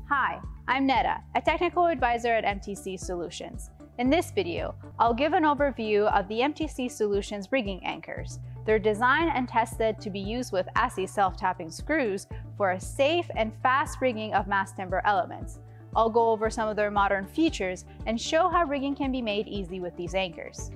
Hi, I'm Netta, a technical advisor at MTC Solutions. In this video, I'll give an overview of the MTC Solutions rigging anchors. They're designed and tested to be used with ASSI self-tapping screws for a safe and fast rigging of mass timber elements. I'll go over some of their modern features and show how rigging can be made easy with these anchors.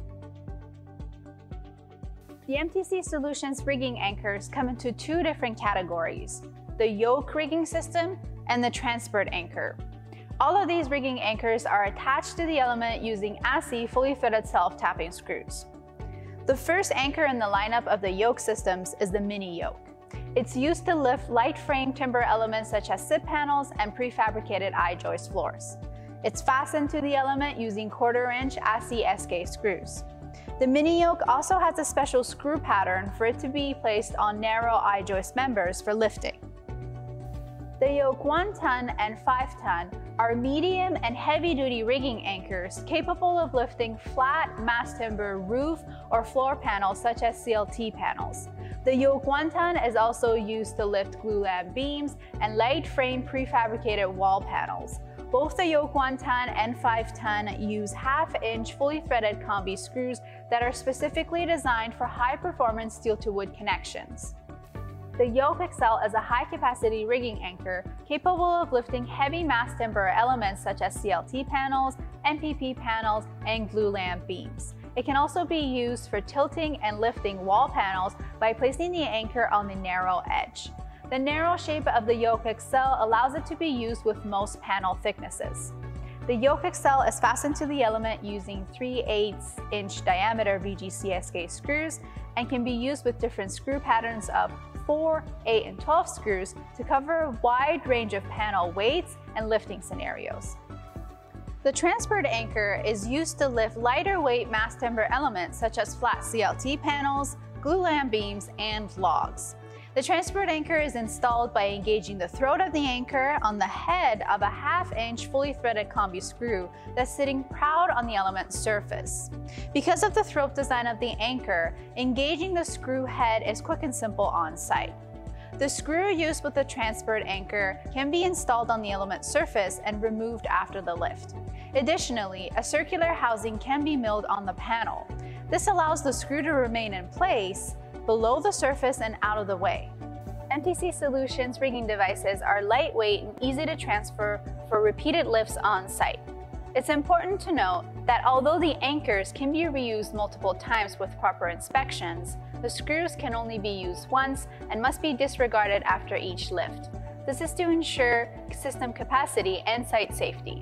The MTC Solutions rigging anchors come into two different categories: the yoke rigging system and the transport anchor. All of these rigging anchors are attached to the element using ASSI fully fitted self-tapping screws. The first anchor in the lineup of the yoke systems is the mini yoke. It's used to lift light frame timber elements such as SIP panels and prefabricated I-joist floors. It's fastened to the element using 1/4-inch ASSI SK screws. The mini yoke also has a special screw pattern for it to be placed on narrow I-joist members for lifting. The yoke 1 ton and 5 ton are medium and heavy-duty rigging anchors capable of lifting flat mass timber roof or floor panels such as CLT panels. The yoke 1 ton is also used to lift Glulam beams and light frame prefabricated wall panels. Both the yoke 1 ton and 5 ton use 1/2-inch fully threaded combi screws that are specifically designed for high-performance steel-to-wood connections. The Yoke Xl is a high-capacity rigging anchor capable of lifting heavy mass timber elements such as CLT panels, MPP panels, and Glulam beams. It can also be used for tilting and lifting wall panels by placing the anchor on the narrow edge. The narrow shape of the Yoke Xl allows it to be used with most panel thicknesses. The Yoke Xl is fastened to the element using 3/8-inch diameter VGC-SK screws and can be used with different screw patterns of 4, 8, and 12 screws to cover a wide range of panel weights and lifting scenarios. The transport anchor is used to lift lighter weight mass timber elements such as flat CLT panels, Glulam beams, and logs. The transport anchor is installed by engaging the throat of the anchor on the head of a 1/2-inch fully threaded combi screw that's sitting proud on the element's surface. Because of the throat design of the anchor, engaging the screw head is quick and simple on site. The screw used with the transport anchor can be installed on the element's surface and removed after the lift. Additionally, a circular housing can be milled on the panel. This allows the screw to remain in place below the surface and out of the way. MTC Solutions rigging devices are lightweight and easy to transfer for repeated lifts on site. It's important to note that although the anchors can be reused multiple times with proper inspections, the screws can only be used once and must be disregarded after each lift. This is to ensure system capacity and site safety.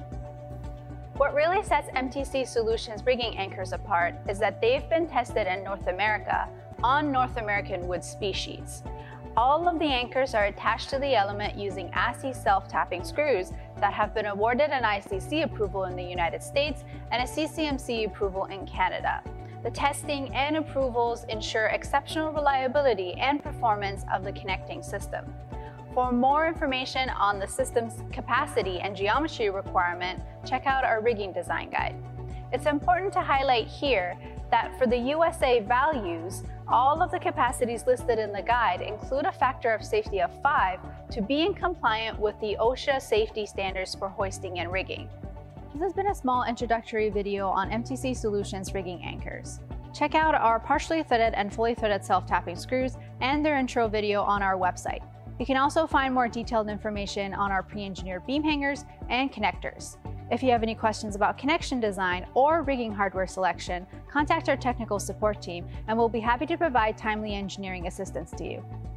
What really sets MTC Solutions rigging anchors apart is that they've been tested in North America on North American wood species. All of the anchors are attached to the element using ASSI self-tapping screws that have been awarded an ICC approval in the United States and a CCMC approval in Canada. The testing and approvals ensure exceptional reliability and performance of the connecting system. For more information on the system's capacity and geometry requirement, check out our rigging design guide. It's important to highlight here that for the USA values, all of the capacities listed in the guide include a factor of safety of 5 to be in compliant with the OSHA safety standards for hoisting and rigging. This has been a small introductory video on MTC Solutions rigging anchors. Check out our partially threaded and fully threaded self-tapping screws and their intro video on our website. You can also find more detailed information on our pre-engineered beam hangers and connectors. If you have any questions about connection design or rigging hardware selection, contact our technical support team and we'll be happy to provide timely engineering assistance to you.